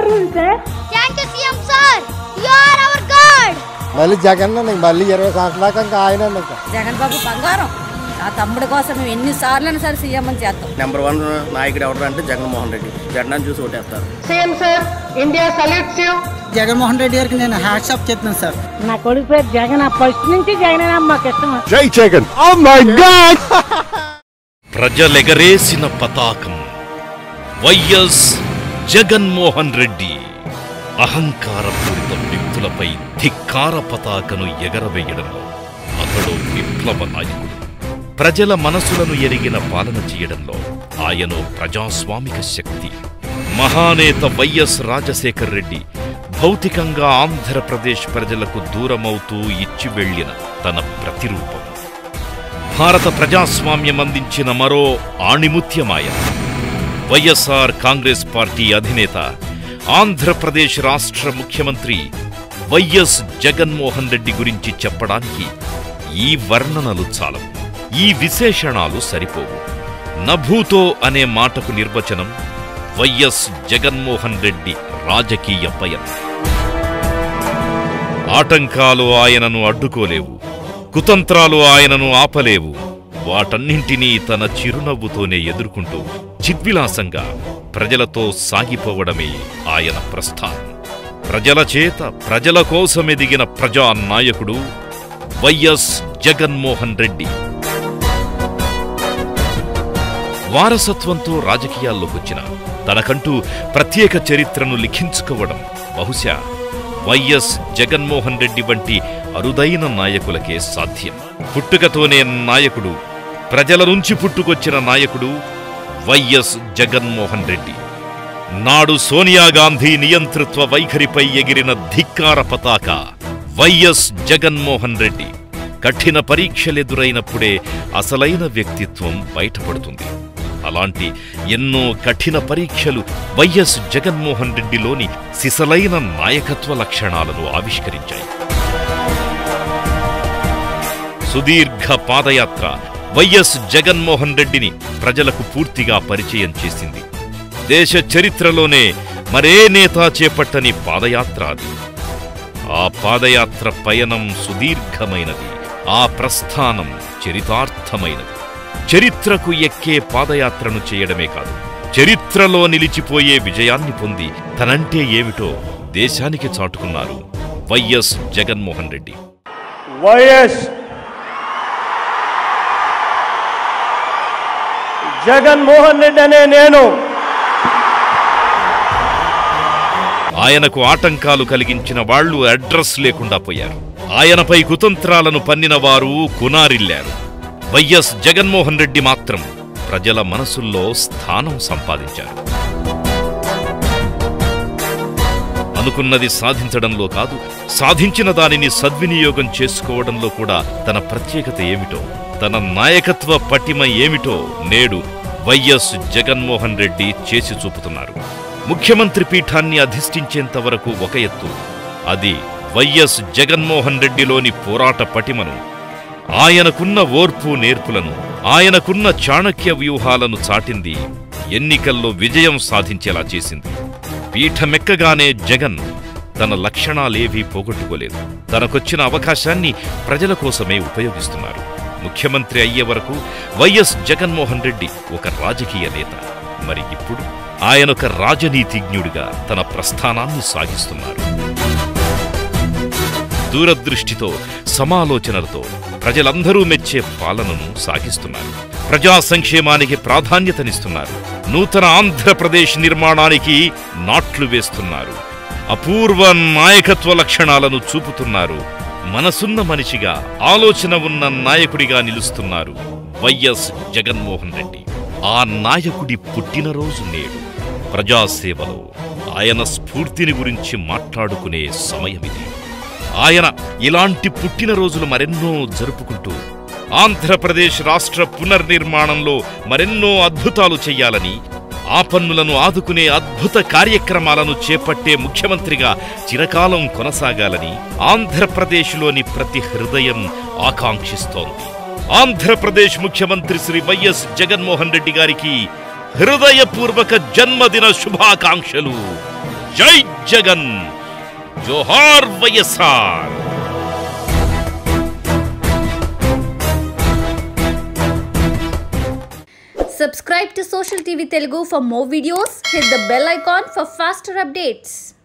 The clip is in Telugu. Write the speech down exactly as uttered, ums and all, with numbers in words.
Thank you CM sir, you are our god. మళ్ళీ జగన్ మళ్ళీ ఇరవై సంవత్సరాల ఇంకా ఆయన జగన్ బాబు బంగారం. ఆ తమ్ముడి కోసం మేము ఎన్ని సార్లు సరే సీఎం అని చేస్తాం. నెంబర్ వన్ నాయకుడు ఎవరు అంటే జగన్మోహన్ రెడ్డి. జగన్ చూసి ఓటేస్తారు. CM sir, India salutes you. Jaganmohan Reddy గారికి నేను హ్యాట్స్ ఆఫ్ చెప్తున్నాను సార్. నా కొడుకు పేరు జగన్, ఫస్ట్ నుంచి జగన్ మాకు ఇష్టం. జై జగన్. Oh my god. ప్రజలెగరేసిన పతాకం వైఎస్ జగన్మోహన్ రెడ్డి. అహంకారపూరిత వ్యక్తులపై ధిక్కార పతాకను ఎగరవేయడంలో అతడు విప్లవ నాయకుడు. ప్రజల మనసులను ఎరిగిన పాలన చేయడంలో ఆయన ప్రజాస్వామిక శక్తి. మహానేత వైఎస్ రాజశేఖర్ రెడ్డి భౌతికంగా ఆంధ్రప్రదేశ్ ప్రజలకు దూరమవుతూ ఇచ్చి వెళ్లిన తన ప్రతిరూపం. భారత ప్రజాస్వామ్యం అందించిన మరో ఆణిముత్యమాయ. వైఎస్ఆర్ కాంగ్రెస్ పార్టీ అధినేత, ఆంధ్రప్రదేశ్ రాష్ట్ర ముఖ్యమంత్రి వైఎస్ జగన్మోహన్ రెడ్డి గురించి చెప్పడానికి ఈ వర్ణనలు చాలవు, ఈ విశేషణాలు సరిపోవు. నభూతో అనే మాటకు నిర్వచనం వైఎస్ జగన్మోహన్ రెడ్డి రాజకీయ పయనం. ఆటంకాలు ఆయనను అడ్డుకోలేవు, కుతంత్రాలు ఆయనను ఆపలేవు. వాటన్నింటినీ తన చిరునవ్వుతోనే ఎదుర్కొంటూ చిద్విలాసంగా ప్రజలతో సాగిపోవడమే ఆయన ప్రస్థానం. ప్రజల చేత ప్రజల కోసమెదిగిన ప్రజానాయకుడు వైఎస్ జగన్మోహన్ రెడ్డి. వారసత్వంతో రాజకీయాల్లోకొచ్చిన తనకంటూ ప్రత్యేక చరిత్రను లిఖించుకోవడం బహుశా వైఎస్ జగన్మోహన్ రెడ్డి వంటి అరుదైన నాయకులకే సాధ్యం. పుట్టుకతోనే నాయకుడు, ప్రజల నుంచి పుట్టుకొచ్చిన నాయకుడు వైఎస్ జగన్మోహన్ రెడ్డి. నాడు సోనియా గాంధీ నియంతృత్వ వైఖరిపై ఎగిరిన ధిక్కార పతాక వైఎస్ జగన్మోహన్ రెడ్డి. కఠిన పరీక్షలెదురైనప్పుడే అసలైన వ్యక్తిత్వం బయటపడుతుంది. అలాంటి ఎన్నో కఠిన పరీక్షలు వైఎస్ జగన్మోహన్ రెడ్డిలోని సిసలైన నాయకత్వ లక్షణాలను ఆవిష్కరించాయి. సుదీర్ఘ పాదయాత్ర వైఎస్ జగన్మోహన్ రెడ్డిని ప్రజలకు పూర్తిగా పరిచయం చేసింది. దేశ చరిత్రలోనే మరే నేత చేపట్టని పాదయాత్ర అది. ఆ పాదయాత్ర పయనం సుదీర్ఘమైనది, ఆ ప్రస్థానం చరితార్థమైనది. చరిత్రకు ఎక్కే పాదయాత్రను చేయడమే కాదు, చరిత్రలో నిలిచిపోయే విజయాన్ని పొంది తనంటే ఏమిటో దేశానికి చాటుకున్నారు వైఎస్ జగన్మోహన్ రెడ్డి. వైఎస్ జగన్మోహన్ రెడ్డి అనే నేను ఆయనకు ఆటంకాలు కలిగించిన వాళ్లు అడ్రస్ లేకుండా పోయారు. ఆయనపై కుతంత్రాలను పన్నిన వారు కునారిల్లారు. వైఎస్ జగన్మోహన్ రెడ్డి మాత్రం ప్రజల మనసుల్లో స్థానం సంపాదించారు. అనుకున్నది సాధించడంలో కాదు, సాధించిన దానిని సద్వినియోగం చేసుకోవడంలో కూడా తన ప్రత్యేకత ఏమిటో, తన నాయకత్వ పటిమ ఏమిటో నేడు వైఎస్ జగన్మోహన్ రెడ్డి చేసి చూపుతున్నారు. ముఖ్యమంత్రి పీఠాన్ని అధిష్ఠించేంత వరకు ఒక ఎత్తు, అది వైఎస్ జగన్మోహన్ రెడ్డిలోని పోరాట పటిమను, ఆయనకున్న ఓర్పు నేర్పులను, ఆయనకున్న చాణక్య వ్యూహాలను చాటింది, ఎన్నికల్లో విజయం సాధించేలా చేసింది. పీఠమెక్కగానే జగన్ తన లక్షణాలేవీ పోగొట్టుకోలేదు. తనకొచ్చిన అవకాశాన్ని ప్రజల కోసమే ఉపయోగిస్తున్నారు. ముఖ్యమంత్రి అయ్యే వరకు వైఎస్ జగన్మోహన్ రెడ్డి ఒక రాజకీయ నేత. మరి ఇప్పుడు ఆయనొక రాజనీతిజ్ఞుడిగా తన ప్రస్థానాన్ని సాగిస్తున్నారు. దూరదృష్టితో, సమాలోచనలతో ప్రజలందరూ మెచ్చే పాలనను సాగిస్తున్నారు. ప్రజా సంక్షేమానికి ప్రాధాన్యతనిస్తున్నారు. నూతన ఆంధ్రప్రదేశ్ నిర్మాణానికి నాట్లు వేస్తున్నారు. అపూర్వ నాయకత్వ లక్షణాలను చూపుతున్నారు. మనసున్న మనిషిగా, ఆలోచన ఉన్న నాయకుడిగా నిలుస్తున్నారు వైఎస్ జగన్మోహన్ రెడ్డి. ఆ నాయకుడి పుట్టినరోజు నేడు. ప్రజాసేవలో ఆయన స్ఫూర్తిని గురించి మాట్లాడుకునే సమయమిది. ఆయన ఇలాంటి పుట్టినరోజులు మరెన్నో జరుపుకుంటూ ఆంధ్రప్రదేశ్ రాష్ట్ర పునర్నిర్మాణంలో మరెన్నో అద్భుతాలు చెయ్యాలని, ఆపన్నులను ఆదుకునే అద్భుత కార్యక్రమాలను చేపట్టే ముఖ్యమంత్రిగా చిరకాలం కొనసాగాలని ఆంధ్రప్రదేశ్లోని ప్రతి హృదయం ఆకాంక్షిస్తోంది. ఆంధ్రప్రదేశ్ ముఖ్యమంత్రి శ్రీ వైఎస్ జగన్మోహన్ రెడ్డి గారికి హృదయపూర్వక జన్మదిన శుభాకాంక్షలు. జై జగన్, జోహార్ YSR. Subscribe to Social T V Telugu for more videos. Hit the bell icon for faster updates.